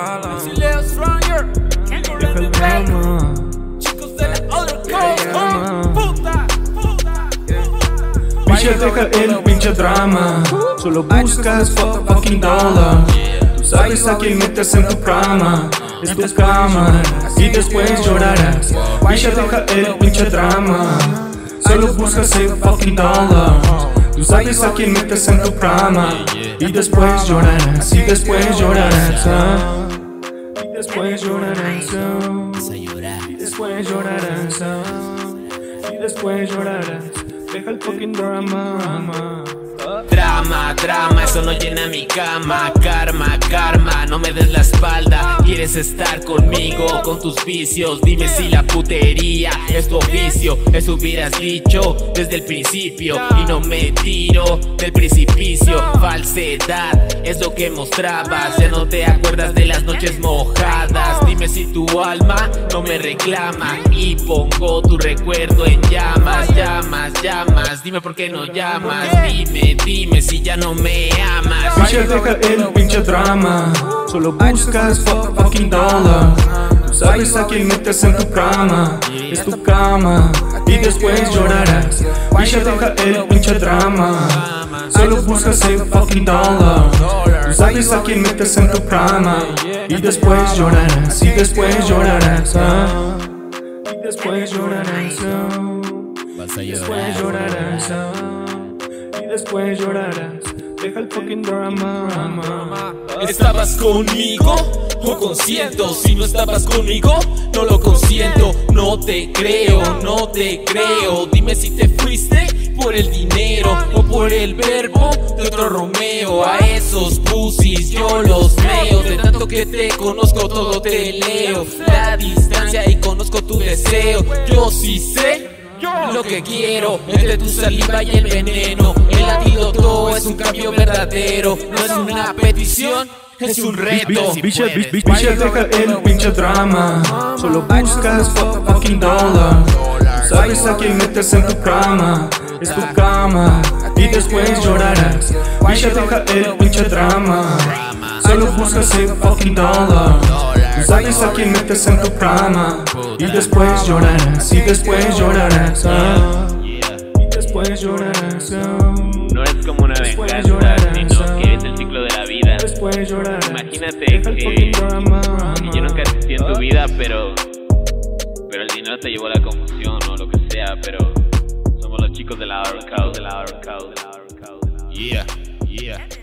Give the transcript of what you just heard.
Si Leo Stronger, deja el drama. Chicos de la other coast, puta. Bicha, deja el pinche drama. Solo buscas fucking dollar. Tú sabes a quién metes en tu cama. Es tu cama y después llorarás. Bicha, deja el pinche drama. Solo buscas el fucking dollar. Tú sabes a quién metes en tu cama. Y después llorarás. Y después llorarás. Y después llorarás. Y después llorarás. Y después llorarás. Deja el fucking drama. Drama, drama, eso no llena mi cama. Karma, karma, no me des la espalda. Quieres estar conmigo, con tus vicios. Dime si la putería es tu oficio. Eso hubieras dicho desde el principio. Y no me tiro del precipicio. Falsedad es lo que mostrabas. Ya no te acuerdas de las noches mojadas. Dime si tu alma no me reclama. Y pongo tu recuerdo en llamas. Llamas, llamas, dime por qué no llamas. Dime si ya no me amas. Bicha, deja el pinche drama. Solo buscas fucking dollar. Tú sabes a quién metes en tu cama. Es tu cama y después llorarás. Bicha, deja el pinche drama. Solo buscas el fucking dollar. Tú sabes a quién metes en tu cama. Y después llorarás. Y después llorarás. Y después llorarás. Y después llorarás. Y después llorarás. Deja el fucking drama. ¿Estabas conmigo o consiento? Si no estabas conmigo, no lo consiento. No te creo, no te creo. Dime si te fuiste por el dinero o por el verbo de otro Romeo. A esos pussies yo los veo. De tanto que te conozco todo te leo. La distancia y conozco tu deseo. Yo sí sé lo que quiero, entre tu saliva y el veneno. El antídoto es un cambio verdadero. No es una petición, es un reto. Bicha, deja el pinche drama. Solo buscas fucking dollar. Sabes a quién metes en tu cama. Es tu cama y después llorarás. Bicha, deja el pinche drama. Solo buscas el fucking dollar. Tú sabes a quién metes en tu cama. Y después llorarás. Y después llorarás. Y después llorarás. No es como una venganza, sino que es el ciclo de la vida. Después llorarás. Imagínate que yo nunca existí en tu vida, pero el dinero te llevó a la confusión o lo que sea, pero somos los chicos de la Outer Coast. Yeah, yeah.